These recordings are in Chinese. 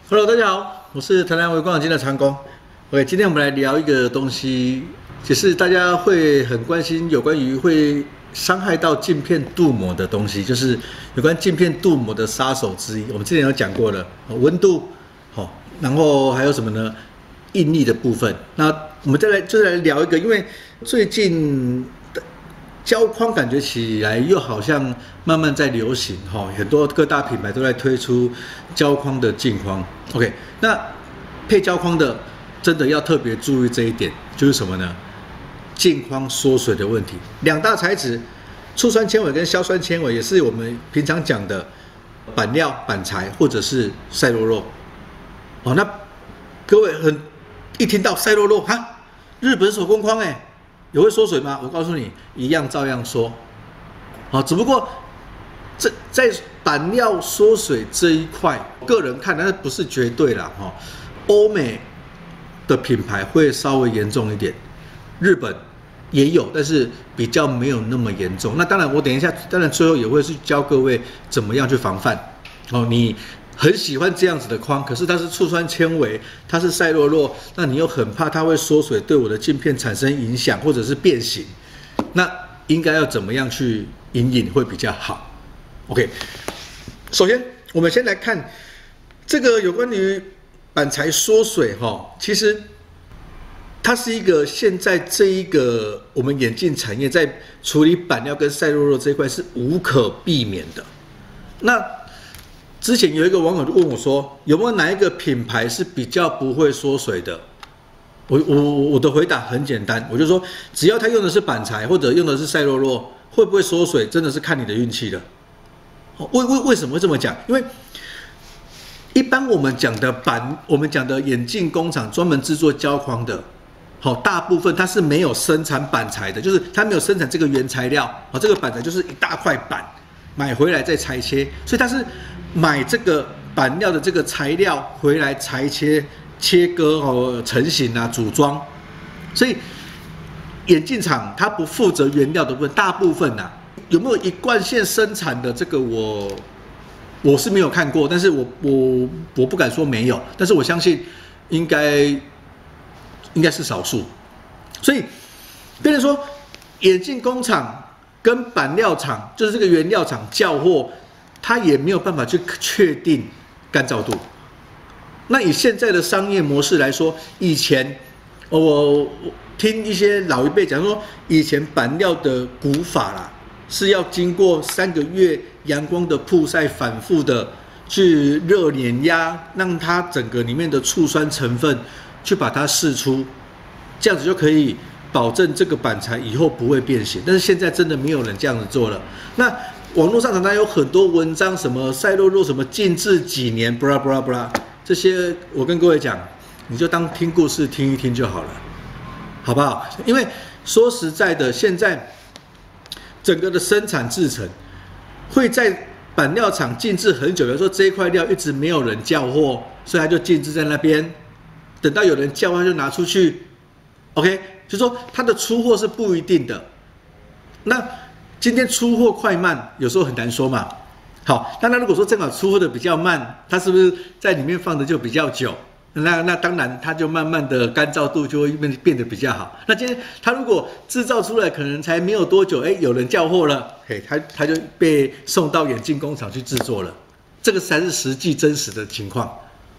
Hello， 大家好，我是台南微光养金的长工。OK， 今天我们来聊一个东西，就是大家会很关心有关于会伤害到镜片镀膜的东西，就是有关镜片镀膜的杀手之一。我们之前有讲过了，温度，然后还有什么呢？应力的部分。那我们再来聊一个，因为最近胶框感觉起来又好像慢慢在流行很多各大品牌都在推出胶框的镜框。OK， 那配胶框的真的要特别注意这一点，就是什么呢？镜框缩水的问题。两大材质，醋酸纤维跟硝酸纤维，也是我们平常讲的板料、板材或者是赛洛洛。那各位一听到赛洛洛，日本手工框也会缩水吗？我告诉你，一样照样缩。只不过在板料缩水这一块，个人看，但是不是绝对啦。欧美的品牌会稍微严重一点，日本也有，但是比较没有那么严重。那当然，我等一下，当然最后也会去教各位怎么样去防范。你很喜欢这样子的框，可是它是醋酸纤维，它是赛洛洛，那你又很怕它会缩水，对我的镜片产生影响或者是变形，那应该要怎么样去因应会比较好 ？OK， 首先我们先来看这个有关于板材缩水其实它是一个现在这一个我们眼镜产业在处理板料跟赛洛洛这一块是无可避免的。那之前有一个网友就问我说，有没有哪一个品牌是比较不会缩水的？我的回答很简单，我就说，只要他用的是板材或者用的是赛洛洛，会不会缩水，真的是看你的运气了。为什么会这么讲？因为一般我们讲的眼镜工厂专门制作胶框的，大部分它是没有生产板材的，就是它没有生产这个原材料，这个板材就是一大块板，买回来再裁切，所以它是买这个板料的这个材料回来裁切、切割、成型组装，所以眼镜厂它不负责原料的部分，大部分有没有一贯线生产的这个我是没有看过，但是我不敢说没有，但是我相信应该是少数，所以变成说眼镜工厂跟板料厂，就是这个原料厂叫货，他也没有办法去确定干燥度。那以现在的商业模式来说，以前我听一些老一辈讲说，以前板料的古法啦，是要经过3个月阳光的曝晒，反复的去热碾压，让它整个里面的醋酸成分去把它释出，这样子就可以保证这个板材以后不会变形。但是现在真的没有人这样子做了。那网络上常常有很多文章，什么赛洛洛什么禁制几年，布拉布拉布拉，这些我跟各位讲，你就当听故事听一听就好了，好不好？因为说实在的，现在整个的生产制程会在板料厂禁制很久，比如说这一块料一直没有人叫货，所以它就禁制在那边，等到有人叫货就拿出去 ，OK， 就说它的出货是不一定的。那今天出货快慢有时候很难说嘛。好，那如果说正好出货的比较慢，它是不是在里面放的就比较久？那当然，它就慢慢的干燥度就会变得比较好。那今天它如果制造出来可能才没有多久，有人叫货了，它就被送到眼镜工厂去制作了。这个才是实际真实的情况。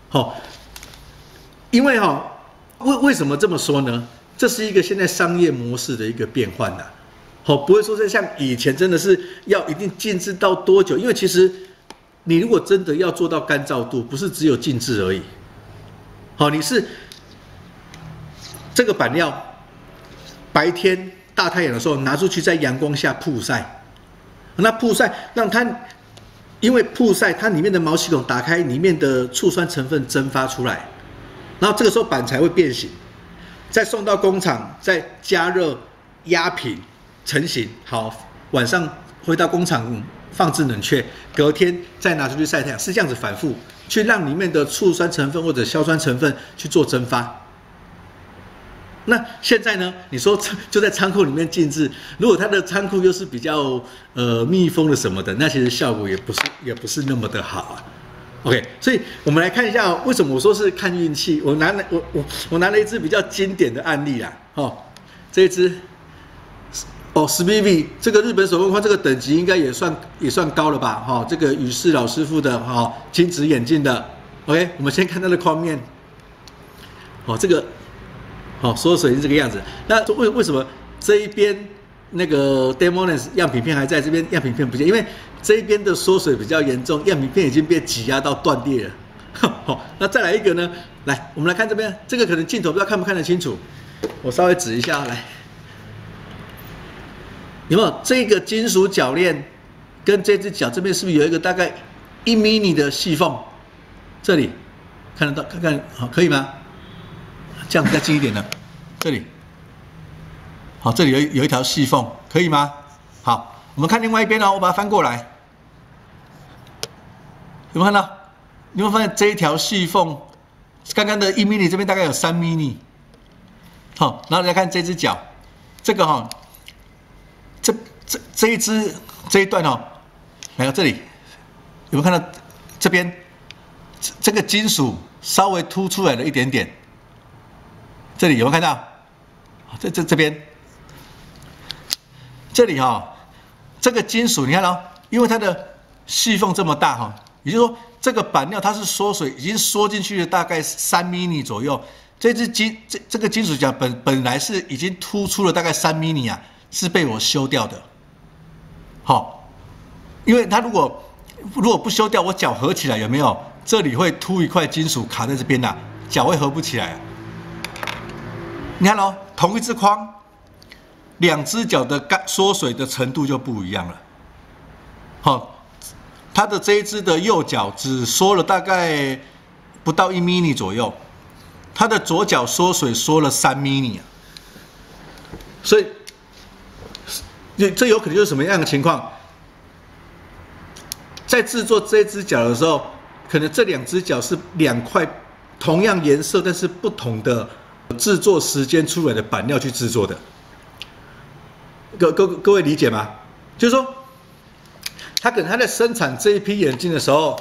因为为什么这么说呢？这是一个现在商业模式的一个变换不会说像以前真的是要一定禁制到多久，因为其实你如果真的要做到干燥度，不是只有禁制而已。你是这个板料白天大太阳的时候拿出去在阳光下曝晒，那曝晒让它因为曝晒它里面的毛细孔打开，里面的醋酸成分蒸发出来，然后这个时候板材会变形，再送到工厂再加热压平成型，好，晚上回到工厂放置冷却，隔天再拿出去晒太阳，是这样子反复去让里面的醋酸成分或者硝酸成分去做蒸发。那现在呢？你说就在仓库里面静置，如果它的仓库又是比较密封的什么的，那其实效果也不是那么的好啊。 OK， 所以我们来看一下为什么我说是看运气。我拿了一支比较经典的案例啦，这一支10BB 这个日本手工框这个等级应该也算高了吧，这个宇士老师傅的金质眼镜的 ，OK， 我们先看它的框面，这个缩水是这个样子。那为什么这一边那个 Demoness 样品片还在这边，样品片不见？因为这一边的缩水比较严重，样品片已经被挤压到断裂了。那再来一个呢？来，我们来看这边，这个可能镜头不知道看不看得清楚，我稍微指一下来，有没有这个金属铰链跟这只脚这边是不是有一个大概1 mini 的细缝？这里看得到，看看好可以吗？这样子再近一点的，这里。好，这里有一条细缝，可以吗？好，我们看另外一边哦，我把它翻过来，有没有看到？你会发现这一条细缝，刚刚的1 mini 这边大概有3 mini。好，然后再看这只脚，这个这一段来到这里，有没有看到这边这个金属稍微凸出来了一点点？这里有没有看到？这边。这里这个金属你看因为它的细缝这么大也就是说这个板料它是缩水，已经缩进去了大概3 mini 左右。这个金属角本来是已经突出了大概3 mini 啊，是被我修掉的。因为它如果不修掉，我脚合起来有没有？这里会凸一块金属卡在这边的，脚会合不起来。你看同一只框。2只脚的缩水的程度就不一样了。它的这一只的右脚只缩了大概不到1 mini 左右，它的左脚缩水缩了3 mini 啊。所以这有可能就是什么样的情况？在制作这只脚的时候，可能这2只脚是2块同样颜色但是不同的制作时间出来的板料去制作的。各位理解吗？就是说，他可能在生产这一批眼镜的时候，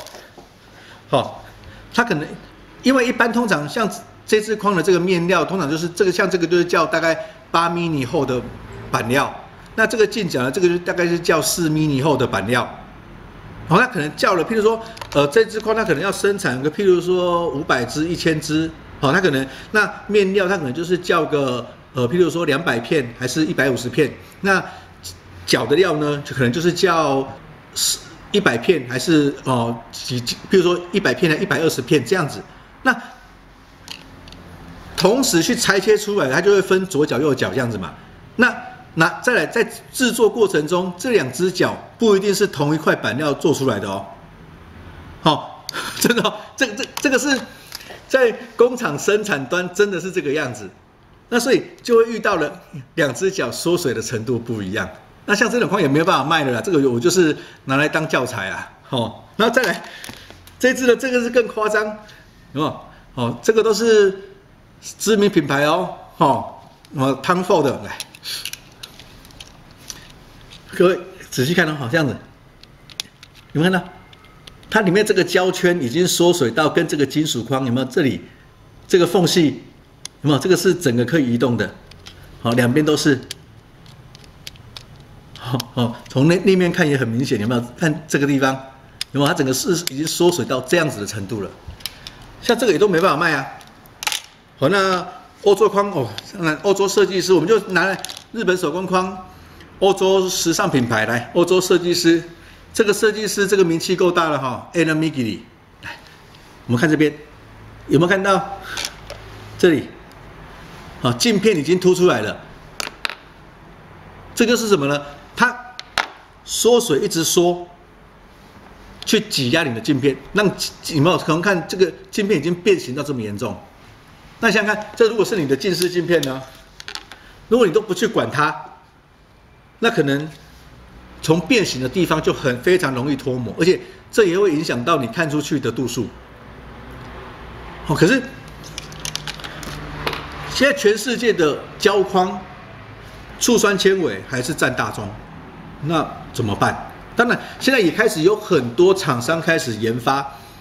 他可能因为一般通常像这支框的这个面料，通常就是像这个就是叫大概8 mini 厚的板料，那这个镜脚呢，这个就大概是叫4 mini 厚的板料。它可能叫了，譬如说，这支框它可能要生产个譬如说500支、1000支，它可能那面料它可能就是叫个。譬如说200片还是150片，那脚的料呢，就可能就是叫100片还是譬如说100片还120片这样子。那同时去裁切出来，它就会分左脚右脚这样子嘛。那再来在制作过程中，这2只脚不一定是同一块板料做出来的真的这个是在工厂生产端真的是这个样子。那所以就会遇到了2只脚缩水的程度不一样。那像这种框也没有办法卖了啦，这个我就是拿来当教材啊。然后再来这支的这个是更夸张，有没有？这个都是知名品牌Tom Ford 的，来，各位仔细看这样子，有没有看到？它里面这个胶圈已经缩水到跟这个金属框有没有？这里这个缝隙。有没有？这个是整个可以移动的，两边都是，从那面看也很明显，有没有？看这个地方，有没有？它整个是已经缩水到这样子的程度了，像这个也都没办法卖啊。那欧洲框那欧洲设计师，我们就拿来日本手工框，欧洲时尚品牌来，欧洲设计师，这个设计师这个名气够大了Alan Migili， 来，我们看这边有没有看到？这里。镜片已经凸出来了，这个是什么呢？它缩水一直缩，去挤压你的镜片，让有没有可能看这个镜片已经变形到这么严重？那想想看，这如果是你的近视镜片呢？如果你都不去管它，那可能从变形的地方就非常容易脱模，而且这也会影响到你看出去的度数。可是。现在全世界的胶框、醋酸纤维还是占大宗，那怎么办？当然，现在也开始有很多厂商开始研发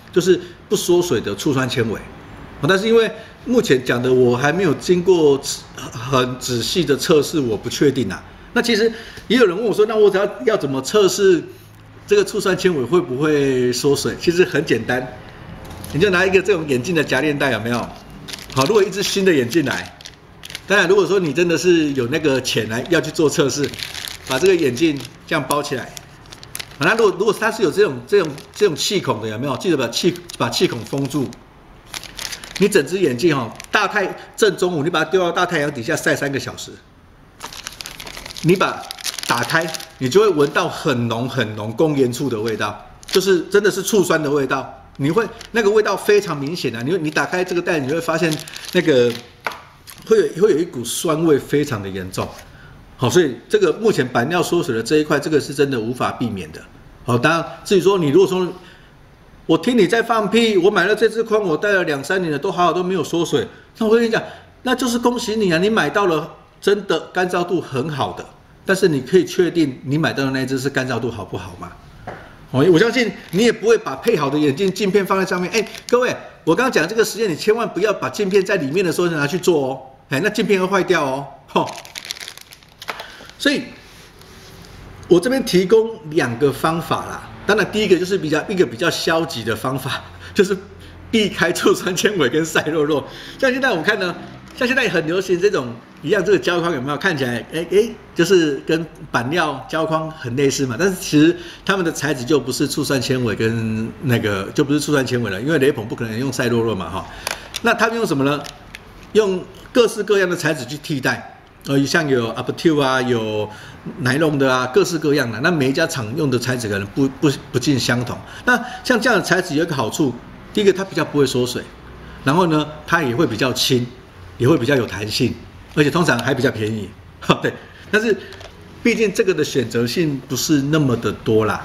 就是不缩水的醋酸纤维。但是因为目前讲的我还没有经过很仔细的测试，我不确定啊。那其实也有人问我说，那我要怎么测试这个醋酸纤维会不会缩水？其实很简单，你就拿一个这种眼镜的夹链袋，有没有？好，如果一只新的眼镜来，当然如果说你真的是有那个钱来要去做测试，把这个眼镜这样包起来。那如果它是有这种气孔的，有没有？记得把气孔封住。你整只眼镜正中午你把它丢到大太阳底下晒3个小时，你打开，你就会闻到很浓公盐醋的味道，就是真的是醋酸的味道。你会那个味道非常明显啊！你打开这个袋，你会发现那个会有一股酸味，非常的严重。好，所以这个目前板料缩水的这一块，这个是真的无法避免的。好，当然至于说你如果说我听你在放屁，我买了这支框，我戴了2、3年了，都好都没有缩水。那我跟你讲，那就是恭喜你啊，你买到了真的干燥度很好的。但是你可以确定你买到的那一支是干燥度好不好吗？我相信你也不会把配好的眼镜镜片放在上面。各位，我刚刚讲这个实验，你千万不要把镜片在里面的时候拿去做哦。那镜片会坏掉哦。所以，我这边提供2个方法啦。当然，第一个就是一个比较消极的方法，就是避开醋酸纤维跟晒肉肉。像现在我们看呢，像现在很流行这种一样，这个胶框有没有看起来就是跟板料胶框很类似嘛？但是其实它们的材质就不是醋酸纤维跟就不是醋酸纤维了，因为雷朋不可能用晒肉肉嘛那他们用什么呢？用各式各样的材质去替代。像有 Uptune 啊，有奶龙的啊，各式各样的。那每一家厂用的材质可能不尽相同。那像这样的材质有一个好处，第一个它比较不会缩水，然后呢它也会比较轻，也会比较有弹性，而且通常还比较便宜。对，但是毕竟这个的选择性不是那么的多啦。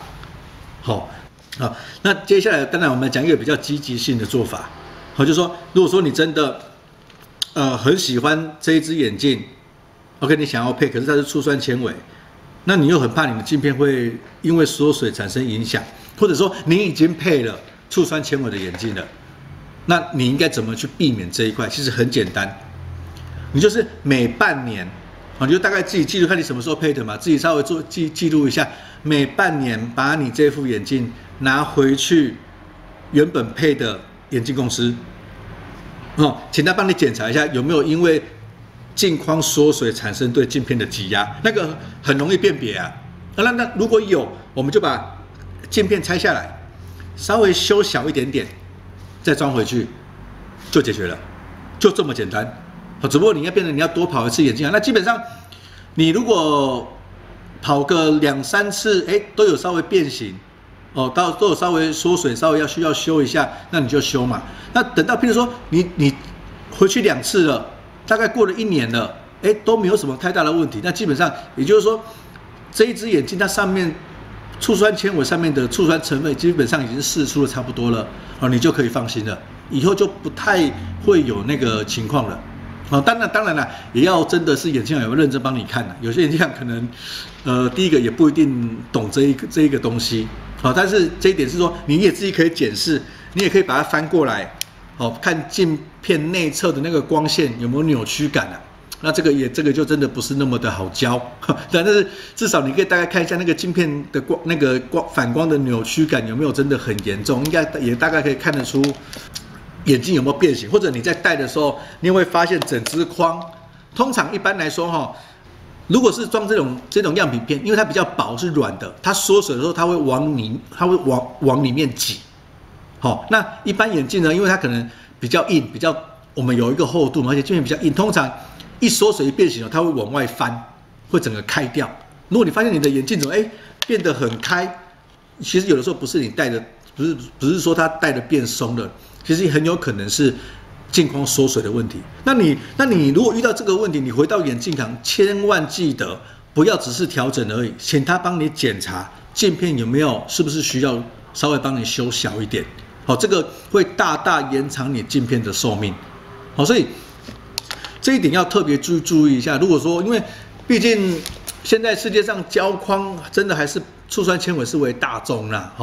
那接下来当然我们讲一个比较积极性的做法。就是说如果说你真的很喜欢这一只眼镜。OK， 你想要配，可是它是醋酸纤维，那你又很怕你的镜片会因为缩水产生影响，或者说你已经配了醋酸纤维的眼镜了，那你应该怎么去避免这一块？其实很简单，你就是每半年，你就大概自己记录看你什么时候配的嘛，自己稍微记录一下，每半年把你这副眼镜拿回去原本配的眼镜公司，请他帮你检查一下有没有因为镜框缩水产生对镜片的挤压，那个很容易辨别啊。那如果有，我们就把镜片拆下来，稍微修小一点点，再装回去，就解决了，就这么简单。只不过你要多跑1次眼镜啊。那基本上，你如果跑个2、3次，都有稍微变形，都有稍微缩水，稍微需要修一下，那你就修嘛。那等到譬如说你回去2次了。大概过了1年了，都没有什么太大的问题。那基本上也就是说，这一只眼镜它上面醋酸纤维上面的醋酸成分基本上已经释出的差不多了，你就可以放心了。以后就不太会有那个情况了。当然啦，也要真的是眼镜行有认真帮你看的。有些眼镜行可能第一个也不一定懂这一个东西，但是这一点是说你也自己可以检视，你也可以把它翻过来。看镜片内侧的那个光线有没有扭曲感啊？那这个就真的不是那么的好教，但是至少你可以大概看一下那个镜片的反光的扭曲感有没有真的很严重，应该也大概可以看得出眼镜有没有变形，或者你在戴的时候，你会发现整只框，通常一般来说如果是装这种样品片，因为它比较薄是软的，它缩水的时候它会往里面挤。那一般眼镜呢，因为它可能比较硬，我们有一个厚度嘛，而且镜片比较硬，通常一缩水一变形它会往外翻，会整个开掉。如果你发现你的眼镜怎么变得很开，其实有的时候不是你戴的，不是说它戴的变松了，其实很有可能是镜框缩水的问题。那你如果遇到这个问题，你回到眼镜行，千万记得不要只是调整而已，请他帮你检查镜片是不是需要稍微帮你修小一点。这个会大大延长你镜片的寿命。所以这一点要特别注意一下。如果说，因为毕竟现在世界上胶框真的还是醋酸纤维是为大宗啦，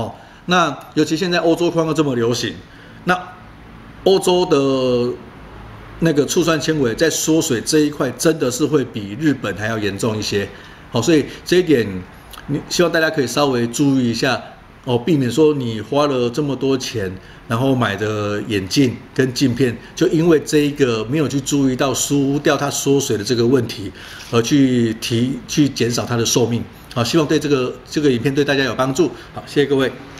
那尤其现在欧洲框又这么流行，那欧洲的那个醋酸纤维在缩水这一块真的是会比日本还要严重一些。好，所以这一点希望大家可以稍微注意一下哦，避免说你花了这么多钱，然后买的眼镜跟镜片，就因为这一个没有去注意到疏忽掉它缩水的这个问题，而去减少它的寿命。好，希望对这个影片对大家有帮助。好，谢谢各位。